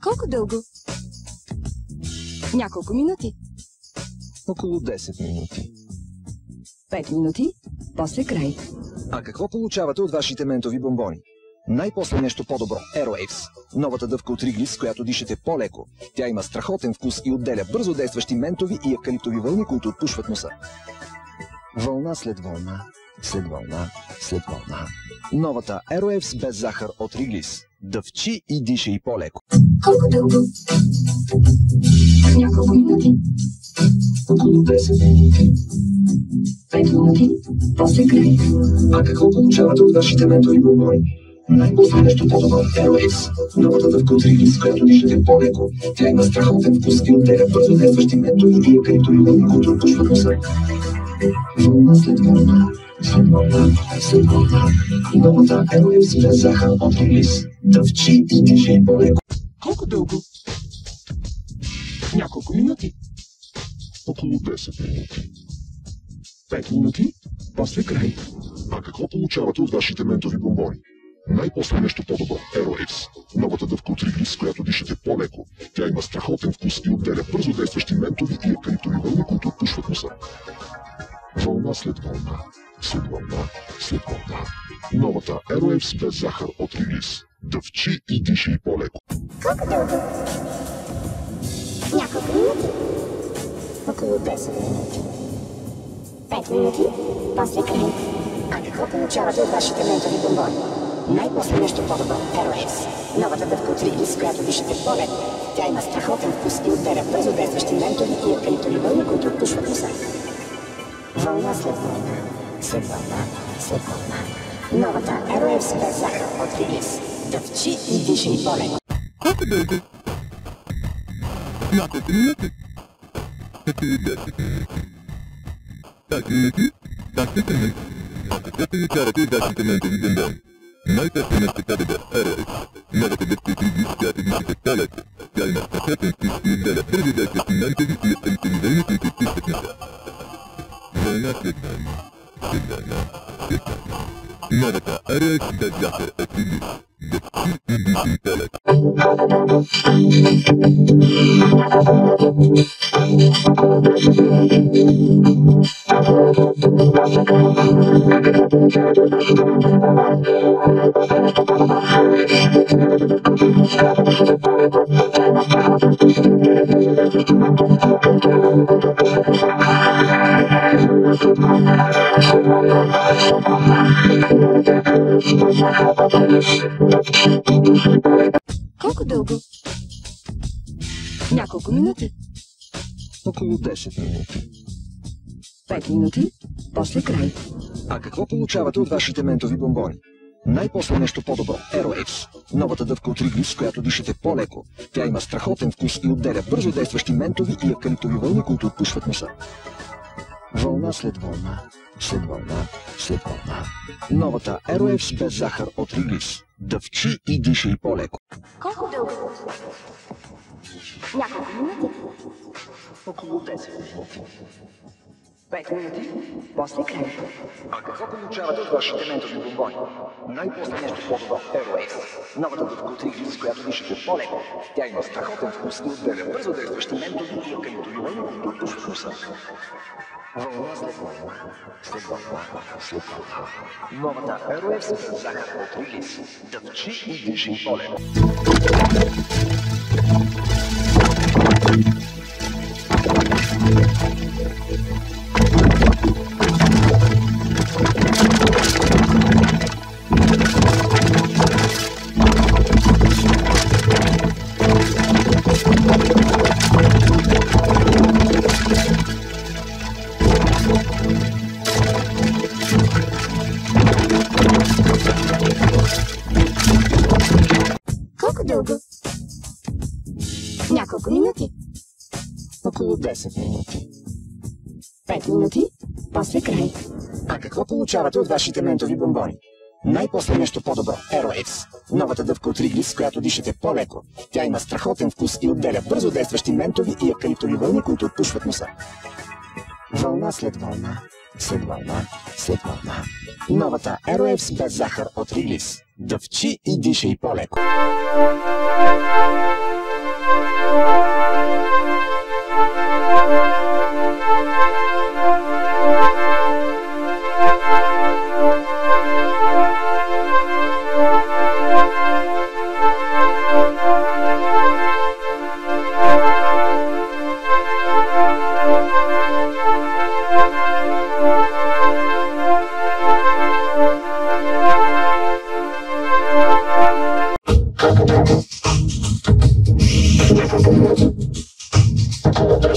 Колко дълго? Няколко минути. Около 10 минути. 5 минути, после край. А какво получавате от вашите ментови бомбони? Най-после нещо по-добро – Aerowaves. Новата дъвка от Wrigley's, с която дишате по-леко. Тя има страхотен вкус и отделя бързо действащи ментови и евкалиптови вълни, които отпушват носа. Вълна след вълна, след вълна, след вълна. Новата Aerowaves без захар от Wrigley's. Дъвчи и дишай по-леко. Колко дълго? Няколко минути. Около 10 минути. 5 минути, после край. А какво получавате от вашите ментови бомбони? Най-после нещо по-добро – Aerowaves. Новата дъвка от Wrigley's, с която дишате по-леко. Тя има страхотен вкус и отделя бързо действащи ментови и евкалиптови вълни, които отпушват носа. Вълна след вълна, след вълна, след вълна. Новата Aerowaves без захар от Wrigley's. Дъвчи и дишай по-леко. Колко дълго? Няколко минути. Около 10 минути. 5 минути, после край. А какво получавате от вашите ментови бомбони? Най-после нещо по-добро – Aerowaves. Новата дъвка от Wrigley's, с която дишате по-леко. Тя има страхотен вкус и отделя бързо действащи ментови и евкалиптови вълни, които отпушват носа. Вълна след вълна, след вълна, след вълна. Новата Aerowaves без захар от Wrigley's. Дъвчи и дишай по-леко. Колко дълго? Няколко минути. Около 10 минути. 5 минути, после край. А какво получавате от вашите ментови бомбони? Най-после нещо по-добро – Aerowaves. Новата дъвка от Wrigley's, с която дишате по-леко. Тя има страхотен вкус и отделя бързо действащи ментови и евкалиптови вълни, които отпушват носа. Вълна след вълна, след вълна, след вълна. Новата Aerowaves без захар от Wrigley's. Дъвчи и дишай по-леко. Колко дълго? Няколко минути. Около 10 минути. 5 минути, после край. А какво получавате от вашите ментови бомбони? Най-после нещо по-добро – Aerowaves. Новата дъвка от Wrigley's, с която дишате по-леко. Тя има страхотен вкус и отделя бързо действащи ментови и евкалиптови вълни, които отпушват носа. Вълна след вълна, след вълна, след вълна. Новата Aerowaves без захар от Wrigley's. Дъвчи и дишай по-леко. Колко дълго? Няколко минути. Около 10 минути. 5 минути, после край. А какво получавате от вашите ментови бомбони? Най-после нещо по-добро – Aerowaves. Новата дъвка от Wrigley's, с която дишате по-леко. Тя има страхотен вкус и отделя бързо действащи ментови и евкалиптови вълни, които отпушват носа. Вълна след вълна, след вълна, след вълна. Новата Aerowaves без захар от Wrigley's. Дъвчи и дишай по-леко. Колко дълго? Няколко минути. Около 10 минути. 5 минути, после край. А какво получавате от вашите ментови бомбони? Най-после нещо по-добро – Aerowaves. Новата дъвка от Wrigley's, с която дишате по-леко. Тя има страхотен вкус и отделя бързо действащи ментови и евкалиптови вълни, които отпушват носа. Вълна след вълна, след вълна, след вълна. Новата Aerowaves без захар от Wrigley's. Дъвчи и дишай по-леко. Колко дълго? Няколко минути. Около 10 минути. 5 минути, после край. А какво получавате от вашите ментови бомбони? Най-после нещо по-добро – Aerowaves. Новата дъвка от Wrigley's, с която дишате по-леко. Тя има страхотен вкус и отделя бързо действащи ментови и евкалиптови вълни, които отпушват носа. Вълна след вълна, след вълна, след вълна. Новата Aerowaves без захар от Wrigley's. Дъвчи и дишай по-леко.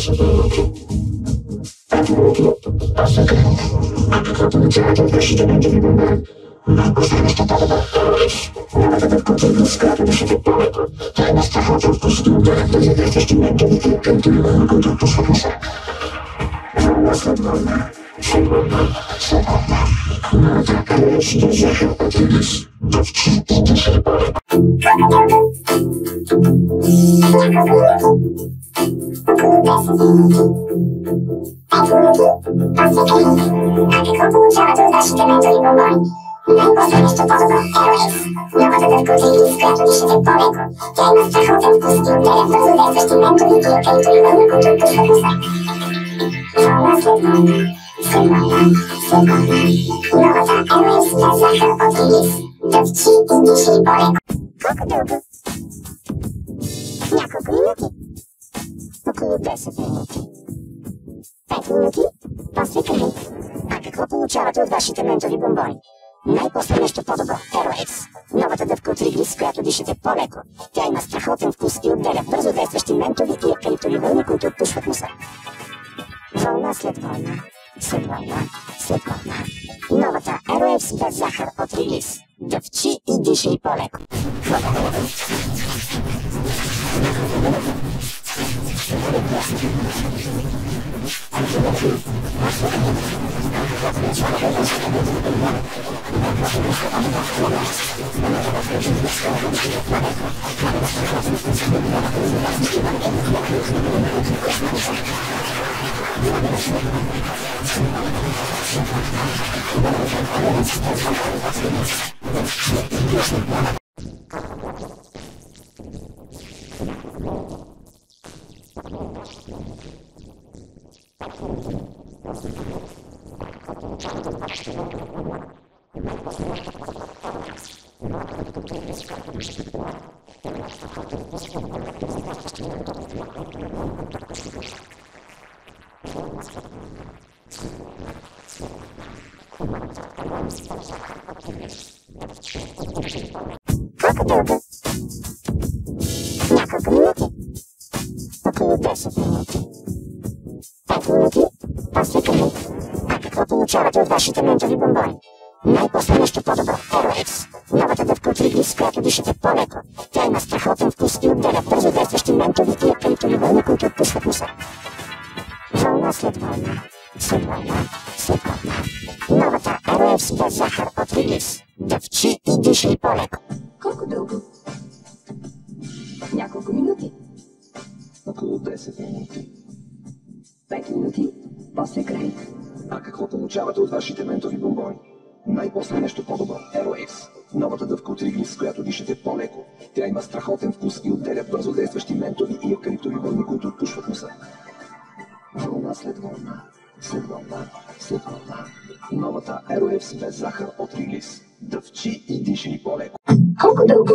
10 minuti. 5 minuti, basta che anche quando iniziato il vestimento di bomboni. Non possiamo stappare da Paris. Una deve poter riscatto di sotto palco. Dai nostri foto il costume del vestimento di più che ti rimane con tutto suo passato. Non è donna, non è che sto già a Tilis. Dovci di sei pare. Няколко минути. Около 10 минути. 5 минути. После край. А какво получавате от вашите ментови бомбони? Най-после нещо по-добро. Aero-X. Новата дъвка от Wrigley, с която дишате по-леко. Тя има страхотен вкус и отделя бързо действащи ментови и евкалиптови вълни, които отпушват носа. Вълна след вълна. След вълна. След вълна. Новата Aero-X без захар от Wrigley. Дъвчи и дишай по-леко. Няколко минути. Около 10 минути. 5 минути. После край. А какво получавате от вашите ментови бомбони? Най-после нещо по-добро. Aero-X. Новата дъвка от Wrigley, с която дишате по-леко. Тя има страхотен вкус и отделя бързо действащи ментови и евкалиптови вълни, които отпушват носа. Вълна след вълна. След вълна. След вълна. Новата Aero-X без захар от Wrigley. Дъвчи и дишай по-леко. Колко дълго? Няколко минути. Около 10 минути. 5 минути. После край. А какво получавате от вашите ментови бомбони? Най-после нещо по-добро. Aero-X. Новата дъвка от Wrigley, с която дишате по-леко. Тя има страхотен вкус и отделя бързо действащи ментови и евкалиптови вълни, които отпушват носа. Вълна след вълна. След вълна. След вълна. Новата Aero-X без захар от Wrigley. Дъвчи и дишай по-леко. Колко дълго?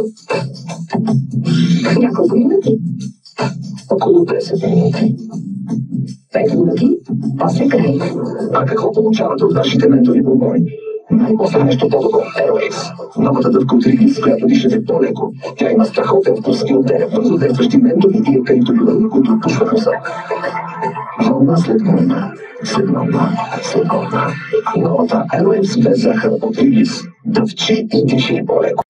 Няколко минути. Около 10 минути. 5 минути. После край. А какво получавате от вашите ментови бомбони? Най-после нещо по-добро. Aero-X. Новата дъвка от Wrigley, с която дишате по-леко. Тя има страхотен вкус и отделя бързо действащи ментови и евкалиптови вълни, които отпушват носа. Вълна след вълна. След вълна. След вълна. Новата Aero-X без захар от Wrigley. Дъвчи и дишай по-леко.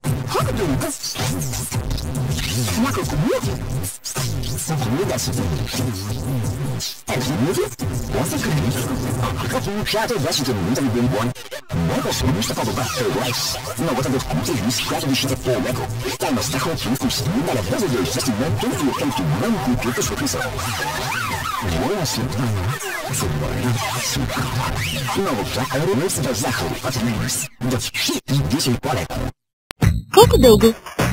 Няколко минути. Около 10 минути. 5 минути. После край. Какво получавате от вашите ментови бомбони? Най-после нещо по-добро. Aero-X. Новата дъвка от Wrigley, с която дишате по-леко. Тя има страхотен вкус и отделя бързо действащи ментови и евкалиптови вълни, които отпушват носа. Вълна след вълна. След вълна. След вълна. Новата Aero-X без захар от Wrigley. Дъвчи и дишай по-леко. Колко дълго?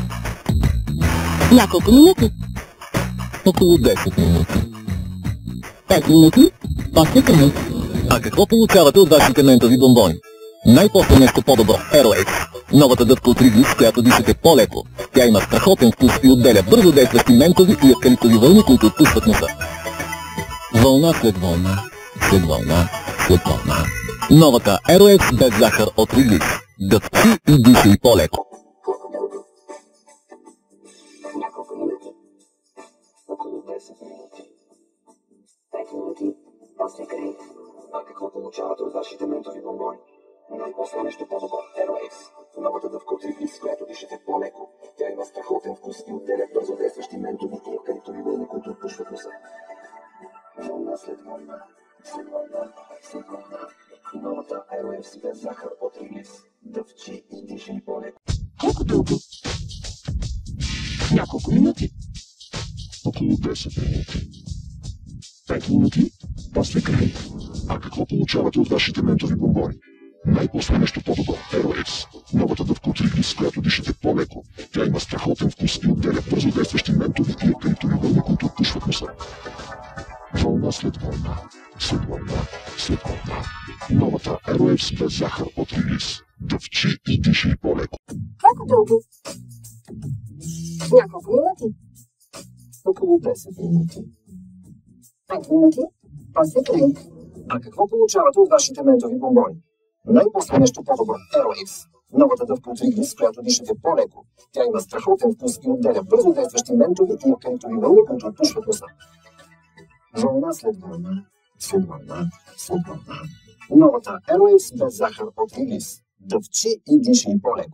Няколко минути. Около 10 минути. 5 минути. После край. А какво получавате от вашите ментови бомбони? Най-после нещо по-добро. Aero-X. Новата дъвка от Wrigley, с която дишате по-леко. Тя има страхотен вкус и отделя бързо действащи ментови и евкалиптови вълни, които отпушват носа. Вълна след вълна. След вълна. След вълна. Новата Aero-X без захар от Wrigley. Дъвчи и дишай по-леко. Колко дълго? Няколко минути. Около 10 минути. 5 после край. А какво получавате от вашите ментови бомбони? Най-после нещо по-добро. Aerox. Новата дъвка от с която дишате по-леко. Тя има страхотен вкус и отделя бързо действащи ментови и евкалиптови вълни, които отпушват носа. Вълна след вълна, след вълна, след вълна. Новата Aerox без захар от релиз. Дъвчи и дишай по-леко. Колко дълго? Няколко минути. Около 10 минути. 5 минути. После край. А какво получавате от вашите ментови бомбони? Най-после нещо по-добро. Aerox. Новата дъвка от релиз, с която дишате по-леко. Тя има страхотен вкус и отделя бързо действащи ментови и евкалиптови вълни, които отпушват носа. Вълна след вълна, след вълна, след вълна. Новата Aerox без захар от релиз. Дъвчи и дишай по-леко. Колко дълго? Няколко минути. Около 10 минути. 5 минути. После край. А какво получавате от вашите ментови бомбони? Най-после нещо по-добро. Aerox. Новата дъвка от релиз, с която дишате по-леко. Тя има страхотен вкус и отделя бързо действащи ментови и евкалиптови вълни, които отпушват носа. Вълна след вълна, след вълна, след вълна. Новата Aerox без захар от релиз. Дъвчи и дишай по-леко.